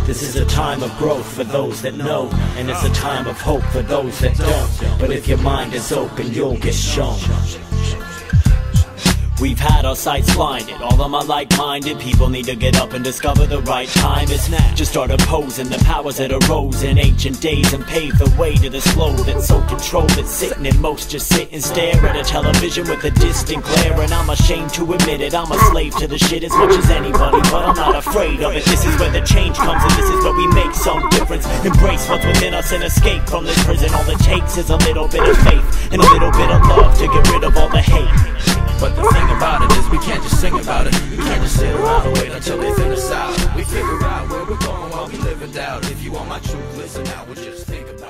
This is a time of growth for those that know, and it's a time of hope for those that don't. But if your mind is open, you'll get shown. We've had our sights blinded, all of my like-minded people need to get up and discover the right time is now. Just start opposing the powers that arose in ancient days and pave the way to the slow that's so controlled that sitting and most just sit and stare at a television with a distant glare. And I'm ashamed to admit it, I'm a slave to the shit as much as anybody, but I'm not afraid of it. This is where the change comes and this is where we make some difference. Embrace what's within us and escape from this prison. All it takes is a little bit of faith and a little bit of love to get rid of all the hate. But the thing about it is we can't just sing about it. We can't just sit around and wait until they thin us out. We figure out where we're going while we live in doubt. If you want my truth, listen out, we'll just think about it.